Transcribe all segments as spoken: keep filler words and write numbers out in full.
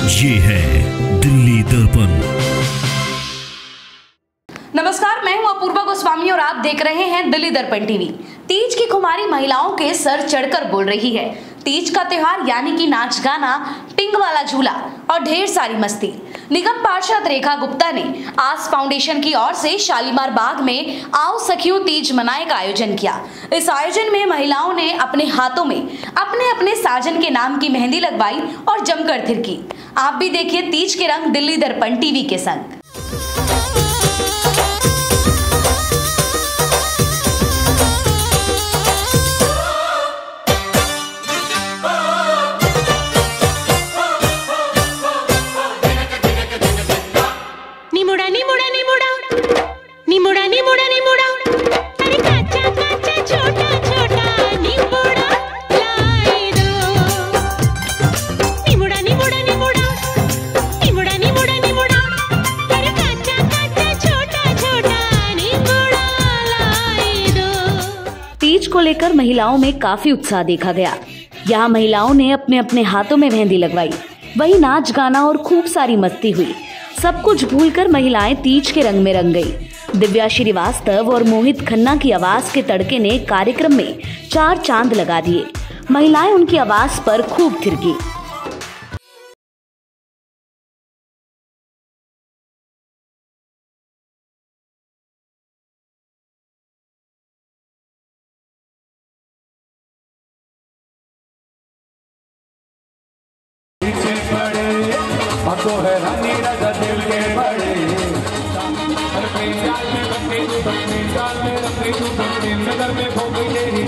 ये है दिल्ली दर्पण। नमस्कार, मैं हूं अपूर्वा गोस्वामी और आप देख रहे हैं दिल्ली दर्पण टीवी। तीज की खुमारी महिलाओं के सर चढ़कर बोल रही है। तीज का त्योहार यानी कि नाच गाना, पिंग वाला झूला और ढेर सारी मस्ती। निगम पार्षद रेखा गुप्ता ने आस फाउंडेशन की ओर से शालीमार बाग में आओ सखियों तीज मनाए का आयोजन किया। इस आयोजन में महिलाओं ने अपने हाथों में अपने अपने साजन के नाम की मेहंदी लगवाई और जमकर थिरकी। आप भी देखिए तीज के रंग दिल्ली दर्पण टीवी के संग। निमुड़ा निमुड़ा निमुड़ा निमुड़ा निमुड़ा निमुड़ा अरे काचा काचा छोटा छोटा निमुड़ा लाई दो। निमुड़ा निमुड़ा निमुड़ा निमुड़ा निमुड़ा निमुड़ा अरे काचा काचा छोटा छोटा निमुड़ा लाई दो। तीज को लेकर महिलाओं में काफी उत्साह देखा गया। यहाँ महिलाओं ने अपने अपने हाथों में मेहंदी लगवाई, वहीं नाच गाना और खूब सारी मस्ती हुई। सब कुछ भूलकर महिलाएं तीज के रंग में रंग गई। दिव्या श्रीवास्तव और मोहित खन्ना की आवाज के तड़के ने कार्यक्रम में चार चांद लगा दिए। महिलाएं उनकी आवाज पर खूब थिरकी। तो है रानी राजा दिल के बड़े हर पे जाल में बंदे तू बंदे जाल में रंगे तू बंदे नगर में भोग तेरी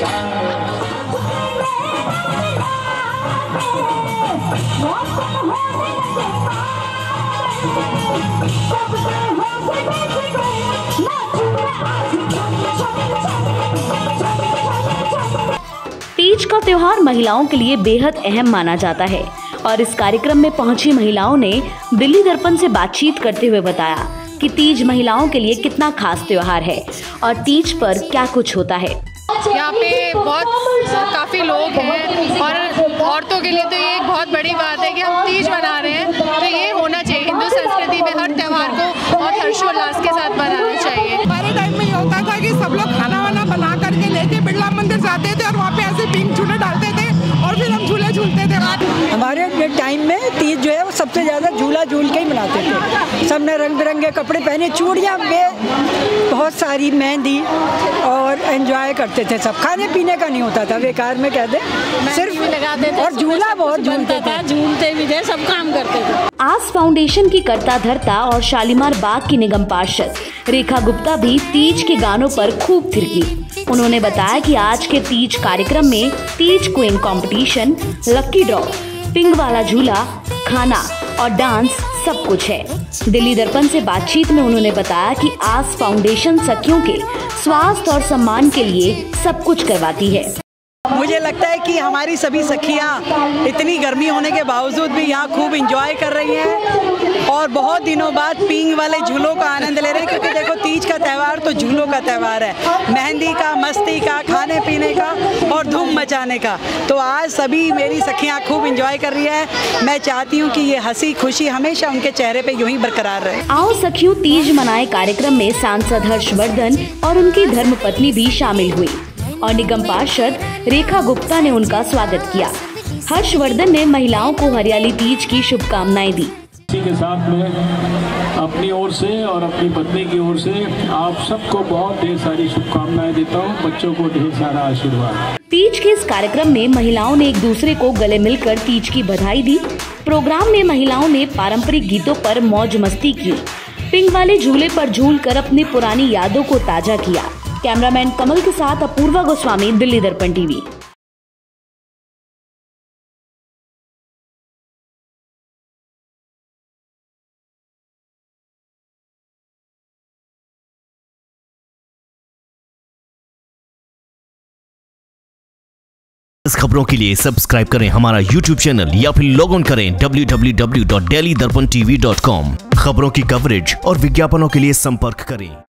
तीज का त्योहार महिलाओं के लिए बेहद अहम माना जाता है और इस कार्यक्रम में पहुंची महिलाओं ने दिल्ली दर्पण से बातचीत करते हुए बताया कि तीज महिलाओं के लिए कितना खास त्योहार है और तीज पर क्या कुछ होता है। यहाँ पे बहुत काफ़ी लोग हैं और औरतों के लिए तो ये एक बहुत बड़ी बात है कि हम तीज मना रहे हैं, तो ये होना चाहिए। हिंदू संस्कृति में हर त्यौहार को बहुत हर्षोल्लास के साथ मनाना चाहिए। हमारे टाइम में ये होता था कि सब लोग खाना वाना बना करके लेके बिरला मंदिर जाते थे और वहाँ पे ऐसे पिंक झूले डालते थे और फिर हम झूले झूलते थे। हमारे टाइम में तीज जो है वो सबसे ज़्यादा झूला झूल के ही मनाते थे। सबने रंग बिरंगे कपड़े पहने, चूड़ियाँ में बहुत सारी, मेहंदी और एंजॉय करते थे। सब खाने पीने का नहीं होता था, बेकार में कहते सिर्फ लगाते थे और झूला बहुत झूलते थे, झूलते भी थे, सब काम करते थे। आस फाउंडेशन की कर्ता धर्ता और शालीमार बाग की निगम पार्षद रेखा गुप्ता भी तीज के गानों पर खूब थिरकी। उन्होंने बताया कि आज के तीज कार्यक्रम में Teej queen competition, lucky draw, पिंग वाला झूला, खाना और डांस सब कुछ है। दिल्ली दर्पण से बातचीत में उन्होंने बताया कि आस फाउंडेशन सखियों के स्वास्थ्य और सम्मान के लिए सब कुछ करवाती है। मुझे लगता है कि हमारी सभी सखियाँ इतनी गर्मी होने के बावजूद भी यहाँ खूब एंजॉय कर रही हैं और बहुत दिनों बाद पींग वाले झूलों का आनंद ले रहे हैं, क्योंकि देखो तीज का त्यौहार तो झूलों का त्यौहार है, मेहंदी का, मस्ती का, खाने पीने का और धूम मचाने का। तो आज सभी मेरी सखियाँ खूब एंजॉय कर रही है। मैं चाहती हूँ कि ये हंसी खुशी हमेशा उनके चेहरे पे यूं ही बरकरार रहे। आओ सखियों तीज मनाए कार्यक्रम में सांसद हर्षवर्धन और उनकी धर्मपत्नी भी शामिल हुई और निगम पार्षद रेखा गुप्ता ने उनका स्वागत किया। हर्षवर्धन ने महिलाओं को हरियाली तीज की शुभकामनाएं दी। इसी के साथ में अपनी ओर से और अपनी पत्नी की ओर से आप सबको बहुत ढेर सारी शुभकामनाएं देता हूँ। बच्चों को ढेर सारा आशीर्वाद। तीज के इस कार्यक्रम में महिलाओं ने एक दूसरे को गले मिलकर तीज की बधाई दी। प्रोग्राम में महिलाओं ने पारंपरिक गीतों पर मौज मस्ती की, पिंग वाले झूले पर झूलकर अपनी पुरानी यादों को ताजा किया। कैमरामैन कमल के साथ अपूर्वा गोस्वामी, दिल्ली दर्पण टीवी। इस खबरों के लिए सब्सक्राइब करें हमारा यूट्यूब चैनल या फिर लॉग ऑन करें W W W dot Delhi Darpan TV dot com. खबरों की कवरेज और विज्ञापनों के लिए संपर्क करें।